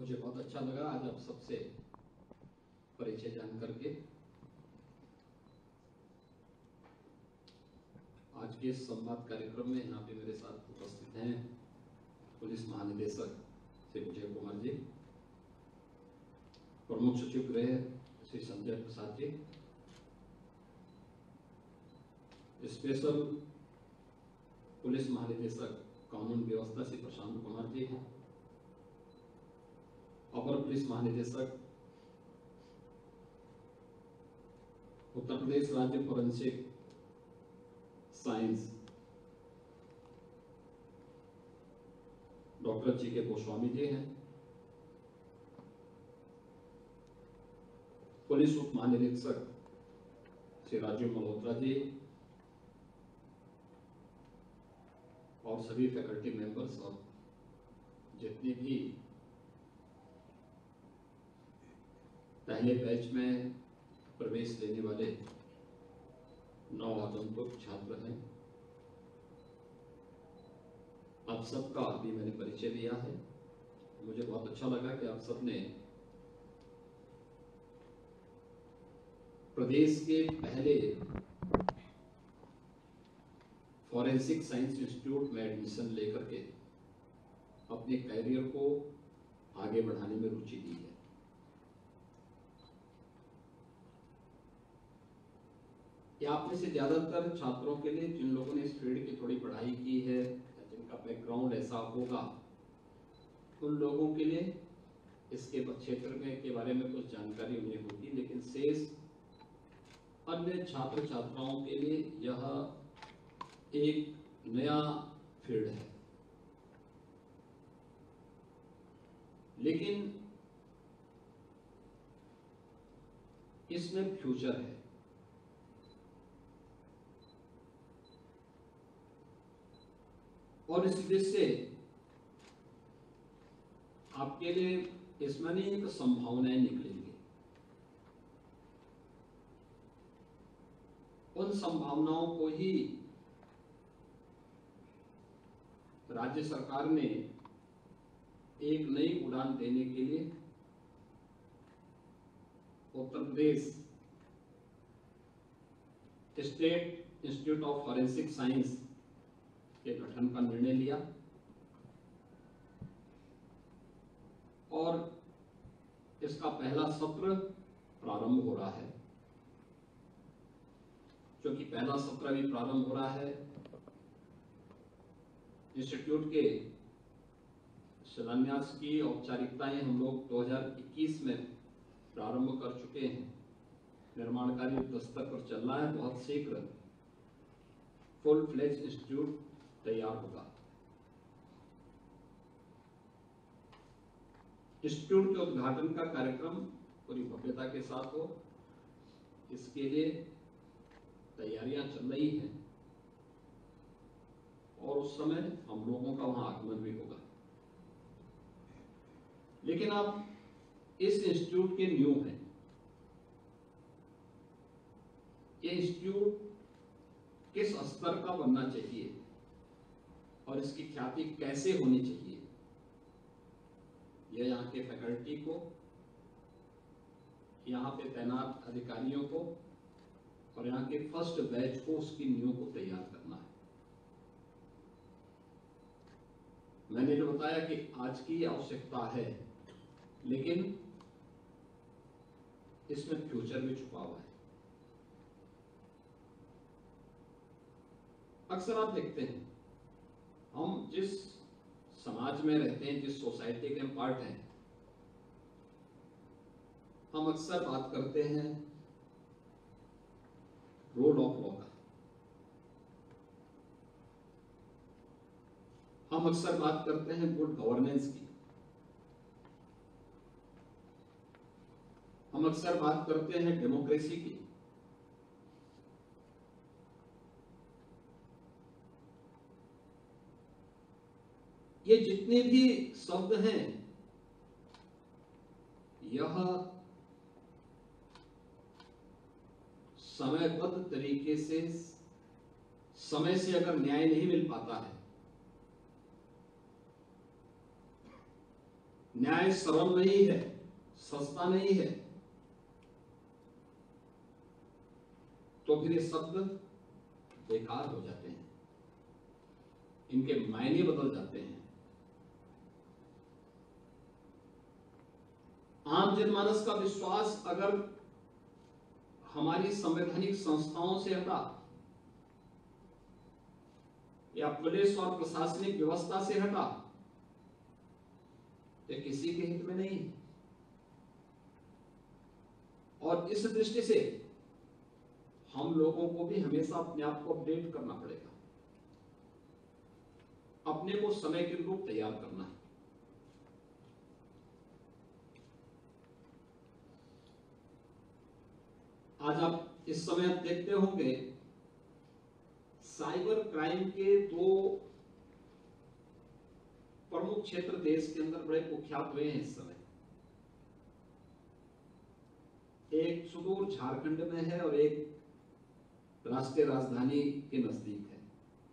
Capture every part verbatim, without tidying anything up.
मुझे बहुत अच्छा लगा आज आप सबसे परिचय जान करके। आज के इस संवाद कार्यक्रम में यहाँ पे मेरे साथ उपस्थित हैं पुलिस महानिदेशक श्री विजय कुमार जी, प्रमुख सचिव गृह श्री संजय प्रसाद जी, स्पेशल पुलिस महानिदेशक कानून व्यवस्था श्री प्रशांत कुमार जी हैं, अपर पुलिस महानिदेशक उत्तर प्रदेश राज्य फोरेंसिक साइंस डॉक्टर जी के गोस्वामी जी हैं, पुलिस उप महानिरीक्षक श्री राजीव मल्होत्रा जी और सभी फैकल्टी मेंबर्स और जितने भी पहले बैच में प्रवेश लेने वाले नौ आगंतुक छात्र हैं, आप सबका अभी मैंने परिचय दिया है। मुझे बहुत अच्छा लगा कि आप सबने प्रदेश के पहले फॉरेंसिक साइंस इंस्टीट्यूट में एडमिशन लेकर के अपने कैरियर को आगे बढ़ाने में रुचि ली है। या आप में से ज्यादातर छात्रों के लिए जिन लोगों ने इस फील्ड की थोड़ी पढ़ाई की है, जिनका बैकग्राउंड ऐसा होगा, उन लोगों के लिए इसके क्षेत्र में के बारे में कुछ जानकारी उन्हें होगी, लेकिन शेष अन्य छात्र छात्राओं के लिए यह एक नया फील्ड है। लेकिन इसमें फ्यूचर है। और इस वजह से आपके लिए इसमें नहीं एक संभावनाएं निकलेंगी। उन संभावनाओं को ही राज्य सरकार ने एक नई उड़ान देने के लिए Uttar Pradesh state institute of forensic science के गठन का निर्णय लिया और इसका पहला सत्र प्रारंभ हो रहा है। क्योंकि पहला सत्र भी प्रारंभ हो रहा है, इंस्टीट्यूट के शिलान्यास की औपचारिकताएं हम लोग दो हज़ार इक्कीस में प्रारंभ कर चुके हैं। निर्माण कार्य युद्ध स्तर पर चल रहा है। बहुत शीघ्र फुल फ्लेज इंस्टीट्यूट तैयार होगा। इंस्टीट्यूट के उद्घाटन का कार्यक्रम पूरी भव्यता के साथ हो, इसके लिए तैयारियां चल रही हैं और उस समय हम लोगों का वहां आगमन भी होगा। लेकिन आप इस इंस्टीट्यूट के न्यू हैं। ये इंस्टीट्यूट किस स्तर का बनना चाहिए और इसकी ख्याति कैसे होनी चाहिए, यह यहाँ के फैकल्टी को, यहाँ पे तैनात अधिकारियों को और यहाँ के फर्स्ट बैच को उसकी नींव को तैयार करना है। मैंने जो बताया कि आज की आवश्यकता है, लेकिन इसमें फ्यूचर भी छुपा हुआ है। अक्सर आप देखते हैं, हम जिस समाज में रहते हैं, जिस सोसाइटी के हम पार्ट हैं, हम अक्सर बात करते हैं रोल ऑफ लॉ का। हम अक्सर बात करते हैं गुड गवर्नेंस की। हम अक्सर बात करते हैं डेमोक्रेसी की। ये जितने भी शब्द हैं, यह समयबद्ध तरीके से, समय से अगर न्याय नहीं मिल पाता है, न्याय सरल नहीं है, सस्ता नहीं है, तो फिर ये शब्द बेकार हो जाते हैं, इनके मायने बदल जाते हैं। आम जनमानस का विश्वास अगर हमारी संवैधानिक संस्थाओं से हटा या पुलिस और प्रशासनिक व्यवस्था से हटा, तो किसी के हित में नहीं। और इस दृष्टि से हम लोगों को भी हमेशा अपने आप को अपडेट करना पड़ेगा, अपने को समय के अनुरूप तैयार करना है। आज आप इस समय आप देखते होंगे साइबर क्राइम के दो प्रमुख क्षेत्र देश के अंदर बड़े कुख्यात हुए हैं इस समय। एक सुदूर झारखंड में है और एक राष्ट्रीय राजधानी के नजदीक है।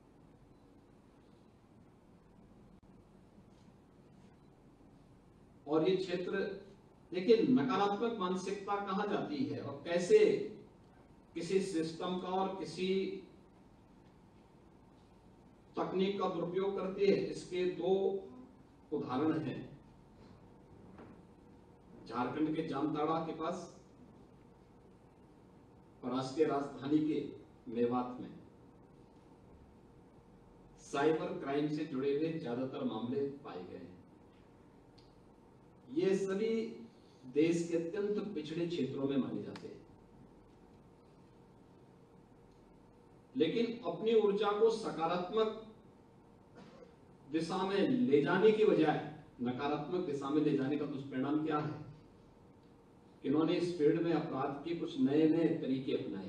और ये क्षेत्र देखिए, नकारात्मक मानसिकता कहां जाती है और कैसे किसी सिस्टम का और किसी तकनीक का दुरुपयोग करती है, इसके दो उदाहरण हैं। झारखंड के जामताड़ा के पास और राष्ट्रीय राजधानी के मेवात में साइबर क्राइम से जुड़े हुए ज्यादातर मामले पाए गए हैं। ये सभी देश के अत्यंत पिछड़े क्षेत्रों में माने जाते हैं, लेकिन अपनी ऊर्जा को सकारात्मक दिशा में ले जाने की बजाय नकारात्मक दिशा में ले जाने का दुष्परिणाम क्या है? इन्होंने इस फील्ड में अपराध के कुछ नए नए तरीके अपनाए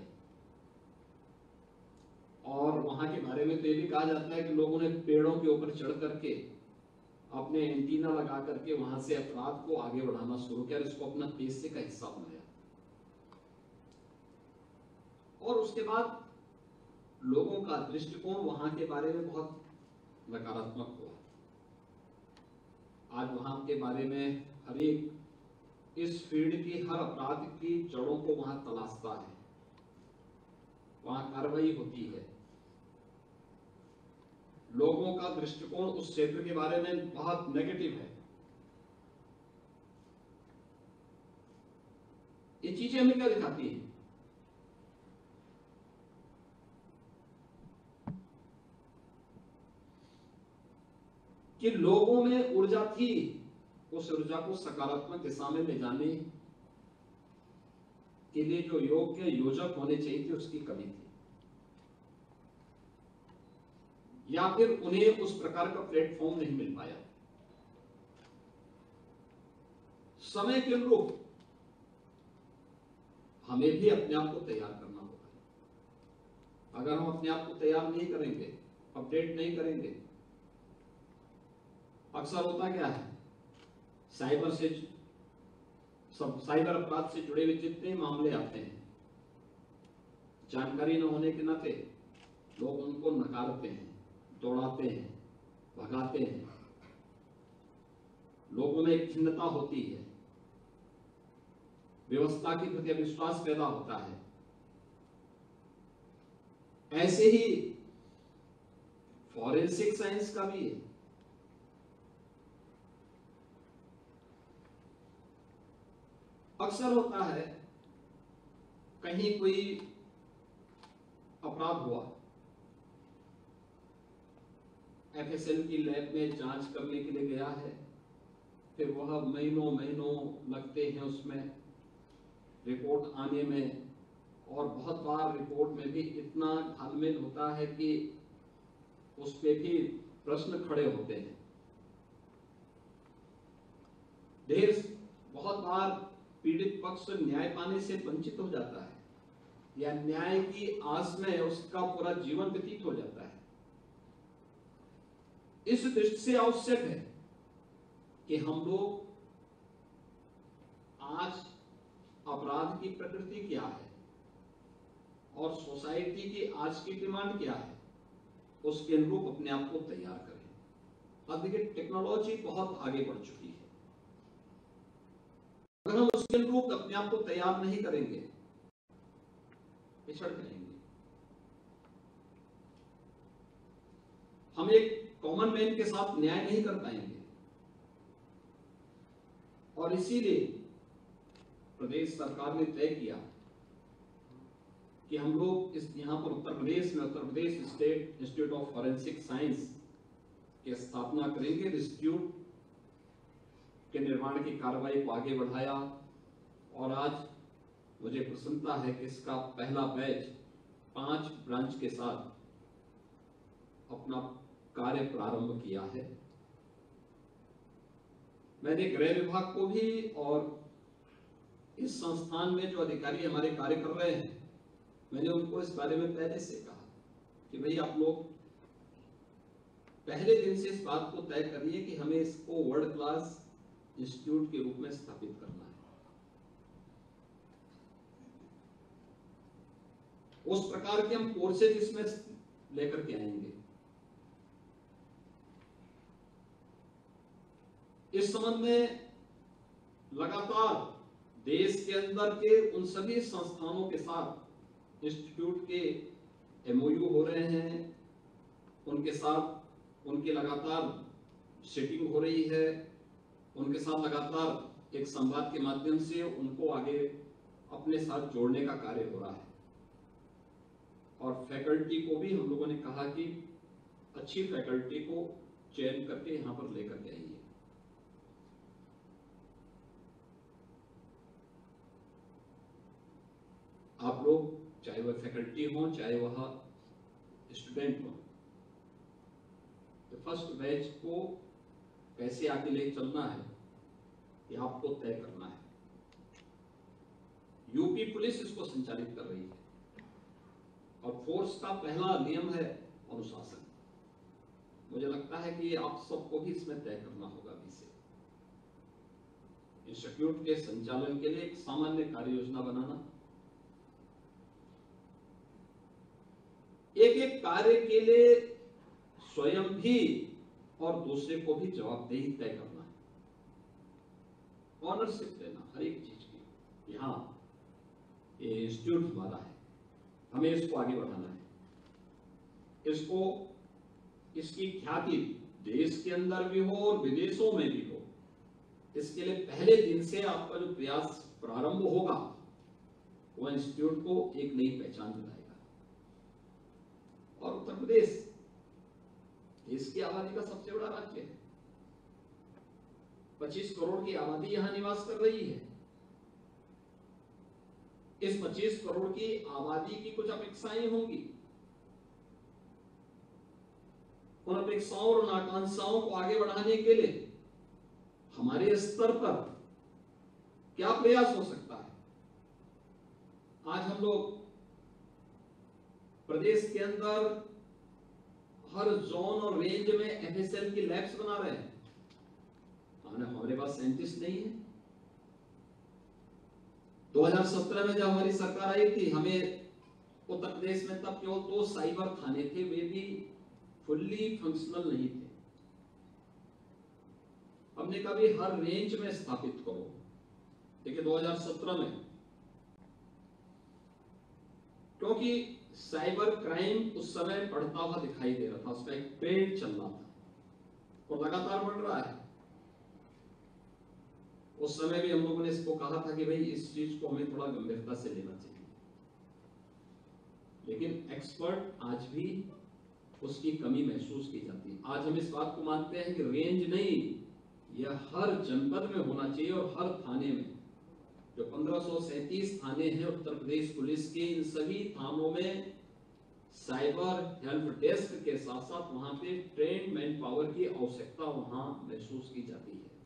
और वहां के बारे में तो ये भी कहा जाता है कि लोगों ने पेड़ों के ऊपर चढ़ करके अपने एंटीना लगा करके वहां से अपराध को आगे बढ़ाना शुरू किया, इसको अपना पेशे का हिस्सा बनाया। और उसके बाद लोगों का दृष्टिकोण वहां के बारे में बहुत नकारात्मक हुआ। आज वहां के बारे में हर एक इस फील्ड की हर अपराध की जड़ों को वहां तलाशता है, वहां कार्रवाई होती है। लोगों का दृष्टिकोण उस क्षेत्र के बारे में बहुत नेगेटिव है। ये चीजें हमें क्या दिखाती हैं? कि लोगों में ऊर्जा थी, उस ऊर्जा को सकारात्मक दिशा में ले जाने के लिए जो योग्य योजक होने चाहिए थे, उसकी कमी थी, या फिर उन्हें उस प्रकार का प्लेटफॉर्म नहीं मिल पाया। समय के अनुरूप हमें भी अपने आप को तैयार करना होगा। अगर हम अपने आप को तैयार नहीं करेंगे, अपडेट नहीं करेंगे, अक्सर होता क्या है, साइबर से सब साइबर अपराध से जुड़े हुए जितने मामले आते हैं, जानकारी न होने के नाते लोग उनको नकारते हैं, दौड़ाते हैं, भगाते हैं। लोगों में एक खिन्नता होती है, व्यवस्था के प्रति अविश्वास पैदा होता है। ऐसे ही फॉरेंसिक साइंस का भी है। अक्सर होता है कहीं कोई अपराध हुआ, एफएसएल की लैब में जांच करने के लिए गया है, फिर वह महीनों महीनों लगते हैं उसमें रिपोर्ट आने में, और बहुत बार रिपोर्ट में भी इतना घालमेल होता है कि उस पे भी प्रश्न खड़े होते हैं। ढेर बहुत बार पीड़ित पक्ष न्याय पाने से वंचित हो जाता है, या न्याय की आस में उसका पूरा जीवन व्यतीत हो जाता है। इस दृष्टि से आवश्यक है कि हम लोग आज अपराध की प्रकृति क्या है और सोसाइटी की आज की डिमांड क्या है, उसके अनुरूप अपने आप को तैयार करें। अब देखिए, टेक्नोलॉजी बहुत आगे बढ़ चुकी है। अगर हम उसके अनुरूप अपने आप को तैयार नहीं करेंगे, पिछड़ जाएंगे। हम एक कॉमन मैन के साथ न्याय नहीं कर पाएंगे। और इसीलिए प्रदेश सरकार ने तय किया कि हम लोग इस यहाँ पर उत्तर प्रदेश में Uttar Pradesh state institute of forensic science की स्थापना करेंगे। इंस्टीट्यूट के निर्माण की कार्रवाई को आगे बढ़ाया और आज मुझे प्रसन्नता है कि इसका पहला बैच पांच ब्रांच के साथ अपना कार्य प्रारंभ किया है। मैंने गृह विभाग को भी और इस संस्थान में जो अधिकारी हमारे कार्य कर रहे हैं, मैंने उनको इस बारे में पहले से कहा कि भाई आप लोग पहले दिन से इस बात को तय करिए कि हमें इसको वर्ल्ड क्लास इंस्टीट्यूट के रूप में स्थापित करना है। उस प्रकार के हम कोर्सेज इसमें लेकर के आएंगे। इस संबंध में लगातार देश के अंदर के उन सभी संस्थानों के साथ इंस्टीट्यूट के एमओयू हो रहे हैं, उनके साथ उनकी लगातार सीटिंग हो रही है, उनके साथ लगातार एक संवाद के माध्यम से उनको आगे अपने साथ जोड़ने का कार्य हो रहा है। और फैकल्टी को भी हम लोगों ने कहा कि अच्छी फैकल्टी को चयन करके यहां पर लेकर के आइए। आप लोग चाहे वह फैकल्टी हो चाहे वह स्टूडेंट हो, तो फर्स्ट बैच को कैसे आगे ले चलना है ये आपको तय करना है। यूपी पुलिस इसको संचालित कर रही है और फोर्स का पहला नियम है अनुशासन। मुझे लगता है कि आप सबको भी इसमें तय करना होगा। अभी से इंस्टीट्यूट के संचालन के लिए एक सामान्य कार्य योजना बनाना, एक एक कार्य के लिए स्वयं भी और दूसरे को भी जवाबदेही तय करना है, ऑनरशिप लेना हर एक चीज की। यहाँ ये इंस्टीट्यूट हमारा है, हमें इसको आगे बढ़ाना है। इसको इसकी ख्याति देश के अंदर भी हो और विदेशों में भी हो, इसके लिए पहले दिन से आपका जो प्रयास प्रारंभ होगा वह इंस्टीट्यूट को एक नई पहचान दिलाएगा। और उत्तर प्रदेश देश की आबादी का सबसे बड़ा राज्य है। पच्चीस करोड़ की आबादी यहां निवास कर रही है। इस पच्चीस करोड़ की आबादी की कुछ अपेक्षाएं होंगी। उन अपेक्षाओं और आकांक्षाओं को आगे बढ़ाने के लिए हमारे स्तर पर क्या प्रयास हो सकता है। आज हम लोग प्रदेश के अंदर हर जोन और रेंज में एफएसएल की लैब्स बना रहे हैं। हमारे पास साइंटिस्ट नहीं है। दो हज़ार सत्रह में जब हमारी सरकार आई थी, हमें उत्तर प्रदेश में तब केवल दो साइबर थाने थे, वे भी फुल्ली फंक्शनल नहीं थे। हमने कहा भी हर रेंज में स्थापित करो। देखिए दो हज़ार सत्रह में क्योंकि साइबर क्राइम उस समय बढ़ता हुआ दिखाई दे रहा था, उसका एक ट्रेंड चल रहा था और लगातार बढ़ रहा है। उस समय भी हम लोगों ने इसको कहा था कि भाई इस चीज को हमें थोड़ा गंभीरता से लेना चाहिए, लेकिन एक्सपर्ट आज भी उसकी कमी महसूस की जाती है। आज हम इस बात को मानते हैं कि रेंज नहीं, यह हर जनपद में होना चाहिए और हर थाने में। जो पंद्रह सौ सैंतीस थाने हैं उत्तर प्रदेश पुलिस के, इन सभी थानों में साइबर हेल्प डेस्क के साथ साथ वहां पे ट्रेन मैन पावर की आवश्यकता वहां महसूस की जाती है।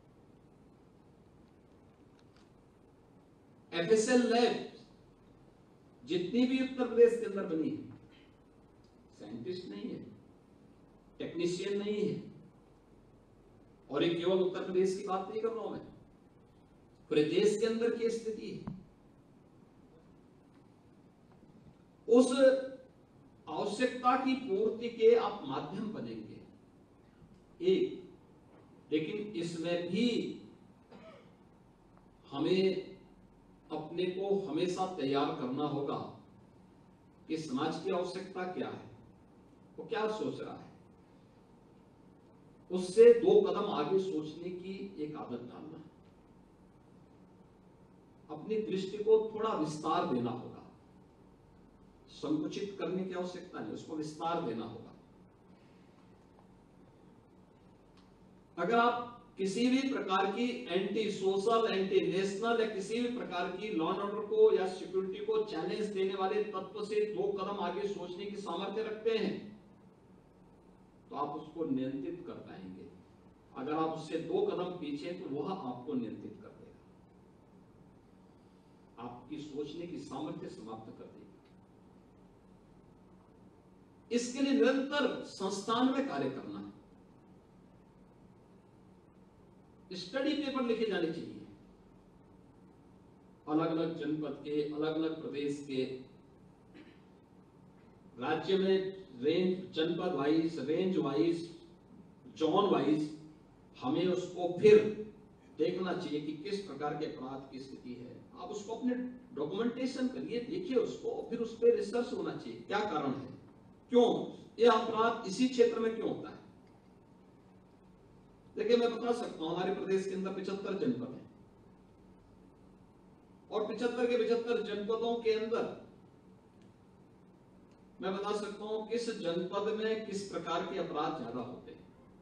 एफएसएल लैब जितनी भी उत्तर प्रदेश के अंदर बनी है, साइंटिस्ट नहीं है, टेक्नीशियन नहीं है। और एक केवल उत्तर प्रदेश की बात नहीं कर रहा हूं मैं, पूरे देश के अंदर की स्थिति है। उस आवश्यकता की पूर्ति के आप माध्यम बनेंगे एक, लेकिन इसमें भी हमें अपने को हमेशा तैयार करना होगा कि समाज की आवश्यकता क्या है, वो क्या सोच रहा है, उससे दो कदम आगे सोचने की एक आदत डालना है। अपनी दृष्टि को थोड़ा विस्तार देना होगा, संकुचित करने की आवश्यकता नहीं, उसको विस्तार देना होगा। अगर आप किसी भी प्रकार की एंटी सोशल, एंटी नेशनल या किसी भी प्रकार की लॉ एंड ऑर्डर को या सिक्योरिटी को चैलेंज देने वाले तत्व से दो कदम आगे सोचने की सामर्थ्य रखते हैं, तो आप उसको नियंत्रित कर पाएंगे। अगर आप उससे दो कदम पीछे, तो वह आपको नियंत्रित कर देगा, आपकी सोचने की सामर्थ्य समाप्त कर देगी। इसके लिए निरंतर संस्थान में कार्य करना है। स्टडी पेपर लिखे जाने चाहिए, अलग अलग जनपद के, अलग अलग प्रदेश के, राज्य में रेंज, जनपद wise, range wise, zone wise हमें उसको फिर देखना चाहिए कि किस प्रकार के अपराध की स्थिति है। आप उसको अपने डॉक्यूमेंटेशन करिए, देखिए उसको, फिर उस पर रिसर्च होना चाहिए, क्या कारण है, क्यों यह अपराध इसी क्षेत्र में क्यों होता है। देखिए, मैं बता सकता हूं, हमारे प्रदेश के अंदर पिछहत्तर जनपद हैं, और पिछहत्तर के पिछहत्तर जनपदों के अंदर मैं बता सकता हूं किस जनपद में किस प्रकार के अपराध ज्यादा होते हैं,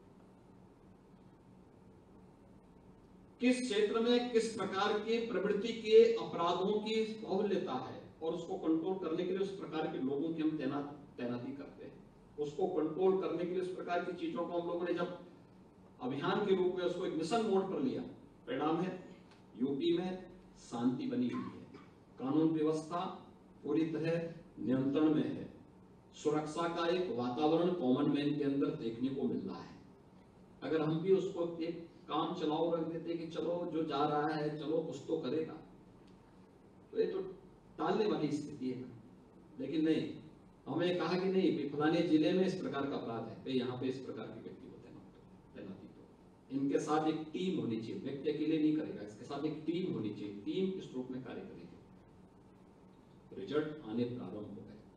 किस क्षेत्र में किस प्रकार के प्रवृत्ति के अपराधों की बाहुल्यता है, और उसको कंट्रोल करने के लिए उस प्रकार के लोगों की हम तैनात तैनाती करते हैं। उसको कंट्रोल करने के लिए उस प्रकार की चीजों को हम लोगों ने जब अभियान के रूप में उसको एक मिशन मोड पर लिया, परिणाम है यूपी में शांति बनी हुई है, कानून व्यवस्था पूरी तरह नियंत्रण में है, सुरक्षा का एक वातावरण कॉमन मैन के अंदर देखने को मिल रहा है। अगर हम भी उसको एक काम चलाओ रख देते कि चलो जो जा रहा है चलो कुछ तो करेगा, तो ये तो टालने वाली स्थिति है। लेकिन नहीं, हमें कहा कि नहीं, फलाने जिले में इस प्रकार का अपराध है, यहाँ पे इस प्रकार के व्यक्ति को तैनाती दो। इनके साथ एक टीम होनी चाहिए, व्यक्ति अकेले नहीं करेगा, इसके साथ एक टीम होनी चाहिए, टीम इस रूप में कार्य करेगी। रिजल्ट आने प्रारंभ हो गए,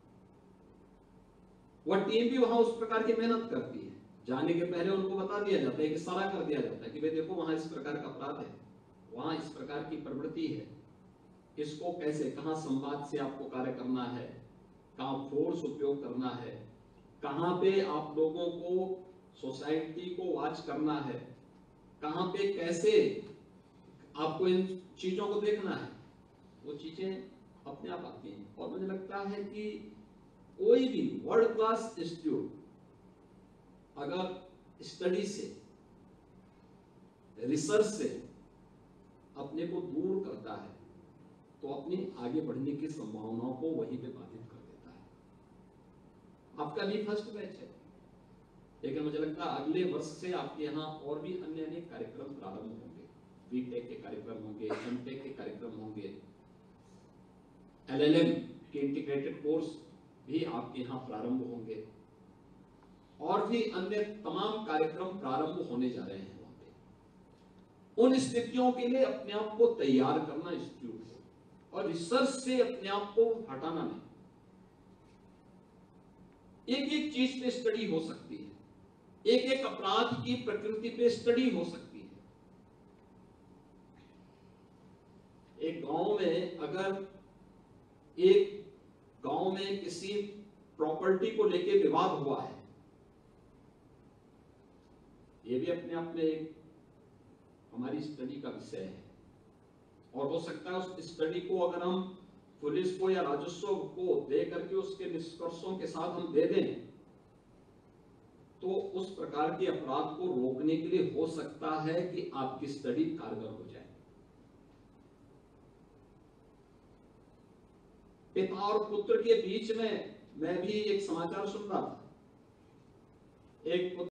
वह टीम भी वहां उस प्रकार की मेहनत करती है। जाने के पहले उनको बता दिया जाता है, कि सारा कर दिया जाता है कि भाई देखो वहां इस प्रकार का अपराध है, वहां इस प्रकार की प्रवृत्ति है, इसको कैसे, कहां संवाद से आपको कार्य करना है, कहां फोर्स उपयोग करना है, कहां पे आप लोगों को सोसाइटी को वॉच करना है, कहां पे कैसे आपको इन चीजों को देखना है, वो चीजें अपने आप आती हैं। और मुझे लगता है कि कोई भी वर्ल्ड क्लास इंस्टीट्यूट अगर स्टडी से, रिसर्च से अपने को दूर करता है, तो अपनी आगे बढ़ने की संभावनाओं को वहीं पे बाधित कर देता है। आपका भी फर्स्ट बैच है, लेकिन मुझे लगता है अगले वर्ष से आपके यहाँ और भी अन्य अनेक कार्यक्रम प्रारंभ होंगे। बीटेक के कार्यक्रम होंगे, एमटेक के कार्यक्रम होंगे, एलएलएम के इंटीग्रेटेड कोर्स भी आपके यहाँ प्रारंभ होंगे, और भी अन्य तमाम कार्यक्रम प्रारंभ होने जा रहे हैं वहां पे। उन स्थितियों के लिए अपने आप को तैयार करना इंस्टीट्यूट है, और रिसर्च से अपने आप को हटाना नहीं। एक एक चीज पे स्टडी हो सकती है, एक एक अपराध की प्रकृति पे स्टडी हो सकती है। एक गांव में अगर एक गांव में किसी प्रॉपर्टी को लेके विवाद हुआ है, ये भी अपने आप में एक हमारी स्टडी का विषय है, और हो सकता है उस स्टडी को अगर हम पुलिस को या राजस्व को दे करके उसके निष्कर्षों के साथ हम दे दें, तो उस प्रकार के अपराध को रोकने के लिए हो सकता है कि आपकी स्टडी कारगर हो जाए। पिता और पुत्र के बीच में मैं भी एक समाचार सुन रहा था, एक